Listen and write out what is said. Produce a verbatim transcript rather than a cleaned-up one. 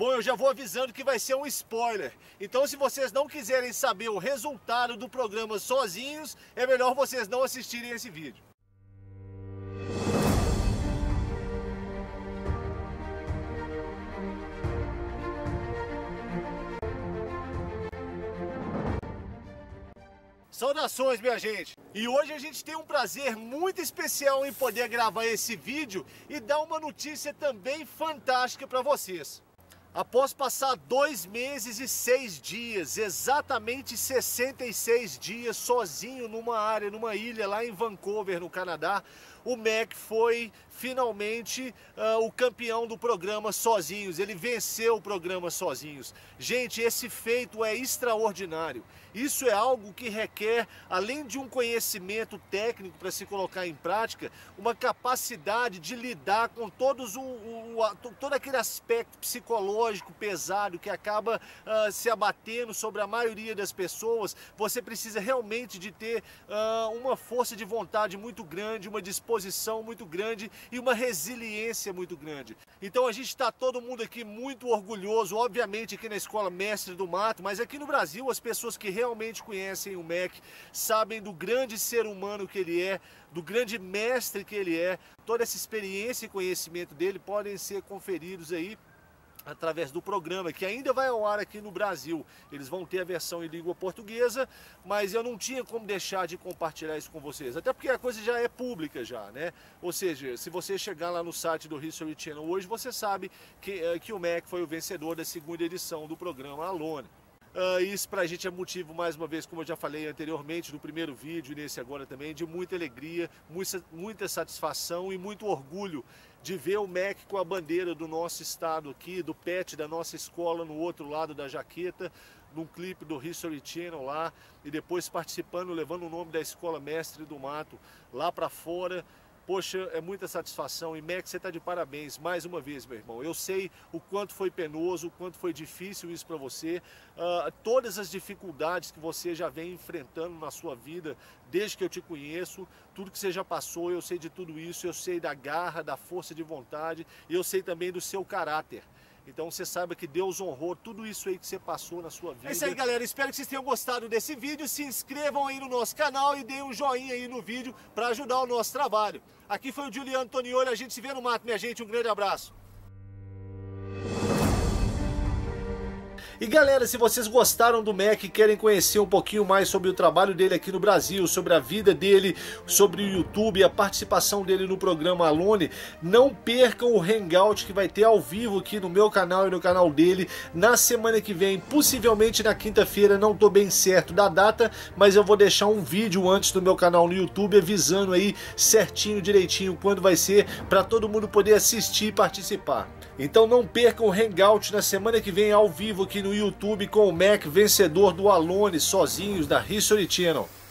Bom, eu já vou avisando que vai ser um spoiler. Então, se vocês não quiserem saber o resultado do programa sozinhos, é melhor vocês não assistirem esse vídeo. Saudações, minha gente! E hoje a gente tem um prazer muito especial em poder gravar esse vídeo e dar uma notícia também fantástica para vocês. Após passar dois meses e seis dias, exatamente sessenta e seis dias sozinho numa área, numa ilha lá em Vancouver, no Canadá, o Mac foi finalmente uh, o campeão do programa Sozinhos. Ele venceu o programa Sozinhos. Gente, esse feito é extraordinário. Isso é algo que requer, além de um conhecimento técnico para se colocar em prática, uma capacidade de lidar com todos o, o, o, todo aquele aspecto psicológico pesado que acaba uh, se abatendo sobre a maioria das pessoas. Você precisa realmente de ter uh, uma força de vontade muito grande, uma disposição muito grande e uma resiliência muito grande. Então a gente está todo mundo aqui muito orgulhoso, obviamente aqui na Escola Mestre do Mato, mas aqui no Brasil as pessoas que realmente conhecem o Mac sabem do grande ser humano que ele é, do grande mestre que ele é. Toda essa experiência e conhecimento dele podem ser conferidos aí através do programa, que ainda vai ao ar aqui no Brasil. Eles vão ter a versão em língua portuguesa, mas eu não tinha como deixar de compartilhar isso com vocês, até porque a coisa já é pública já, né? Ou seja, se você chegar lá no site do History Channel hoje, você sabe que, que o Mac foi o vencedor da segunda edição do programa Alone. Uh, isso pra gente é motivo, mais uma vez, como eu já falei anteriormente no primeiro vídeo e nesse agora também, de muita alegria, muita, muita satisfação e muito orgulho de ver o Mac com a bandeira do nosso estado aqui, do pet da nossa escola no outro lado da jaqueta, num clipe do History Channel lá, e depois participando, levando o nome da Escola Mestre do Mato lá para fora. Poxa, é muita satisfação. E Mac, você está de parabéns mais uma vez, meu irmão. Eu sei o quanto foi penoso, o quanto foi difícil isso para você, uh, todas as dificuldades que você já vem enfrentando na sua vida desde que eu te conheço, tudo que você já passou, eu sei de tudo isso, eu sei da garra, da força de vontade, e eu sei também do seu caráter. Então você saiba que Deus honrou tudo isso aí que você passou na sua vida. É isso aí, galera. Espero que vocês tenham gostado desse vídeo. Se inscrevam aí no nosso canal e deem um joinha aí no vídeo para ajudar o nosso trabalho. Aqui foi o Juliano Tonioli. A gente se vê no mato, minha gente. Um grande abraço. E galera, se vocês gostaram do Mac e querem conhecer um pouquinho mais sobre o trabalho dele aqui no Brasil, sobre a vida dele, sobre o YouTube, a participação dele no programa Alone, não percam o Hangout que vai ter ao vivo aqui no meu canal e no canal dele na semana que vem, possivelmente na quinta-feira, não tô bem certo da data, mas eu vou deixar um vídeo antes no meu canal no YouTube avisando aí certinho, direitinho quando vai ser, para todo mundo poder assistir e participar. Então não percam o Hangout na semana que vem ao vivo aqui no YouTube com o Mac, vencedor do Alone Sozinhos da History Channel.